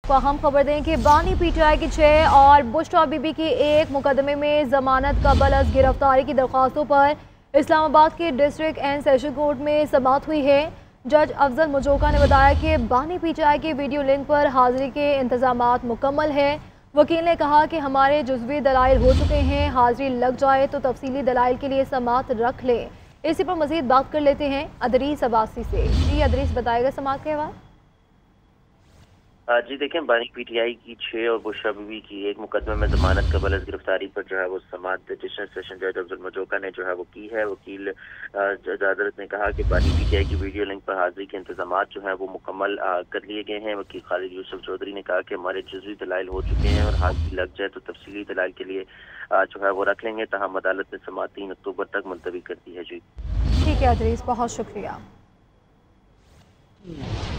को अहम खबर दें कि बानी पीटीआई की 6 और बुशरा बीबी की 1 मुकदमे में जमानत कबल अज गिरफ्तारी की दरख्वास्तों पर इस्लामाबाद के डिस्ट्रिक्ट एंड सेशन कोर्ट में समाअत हुई है। जज अफजल मुजोका ने बताया कि बानी पीटीआई के वीडियो लिंक पर हाजिरी के इंतजामात मुकम्मल है। वकील ने कहा कि हमारे जुज़वी दलाइल हो चुके हैं, हाजिरी लग जाए तो तफसीली दलाइल के लिए समाअत रख लें। इसी पर मजीद बात कर लेते हैं अदरीस अब्बासी से। जी अदरीस, बताएगा समाअत के बाद। जी देखें, बानी पीटीआई की 6 और बुशरा बीबी की 1 मुकदमे में जमानत कबल अज गिरफ्तारी पर जो है वो समाअत डिस्ट्रिक्ट सेशन जज अफजल मुजोका ने जो है वो की है। वकील अदालत ने कहा कि बानी पीटीआई की वीडियो लिंक पर हाजिरी के इंतजाम जो हैं वो मुकम्मल कर लिए गए हैं। वकील खालिद यूसुफ चौधरी ने कहा कि हमारे जुज़वी दलाइल हो चुके हैं और हाजिरी लग जाए तो तफसीली दलाइल के लिए जो है वो रख लेंगे। तहम अदालत ने समाअत 3 अक्टूबर तक मुलतवी कर दी है। जी ठीक है अदरीस, बहुत शुक्रिया।